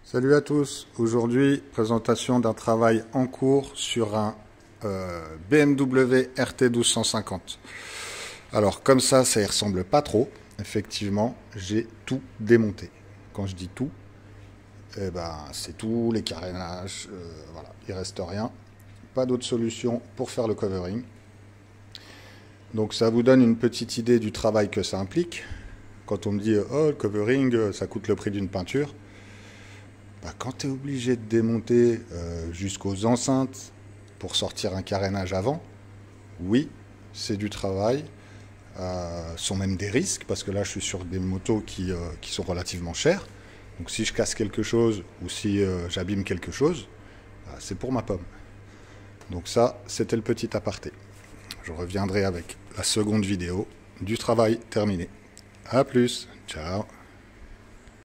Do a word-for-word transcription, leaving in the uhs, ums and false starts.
Salut à tous, aujourd'hui présentation d'un travail en cours sur un euh, B M W R T douze cent cinquante. Alors comme ça, ça y ressemble pas trop, effectivement j'ai tout démonté. Quand je dis tout, eh ben, c'est tous les carénages, euh, voilà, il reste rien, pas d'autre solution pour faire le covering. Donc ça vous donne une petite idée du travail que ça implique. Quand on me dit oh le covering ça coûte le prix d'une peinture, bah, quand tu es obligé de démonter euh, jusqu'aux enceintes pour sortir un carénage avant, oui, c'est du travail, euh, sont même des risques, parce que là je suis sur des motos qui, euh, qui sont relativement chères, donc si je casse quelque chose ou si euh, j'abîme quelque chose, bah, c'est pour ma pomme. Donc ça, c'était le petit aparté. Je reviendrai avec la seconde vidéo du travail terminé. A plus, ciao.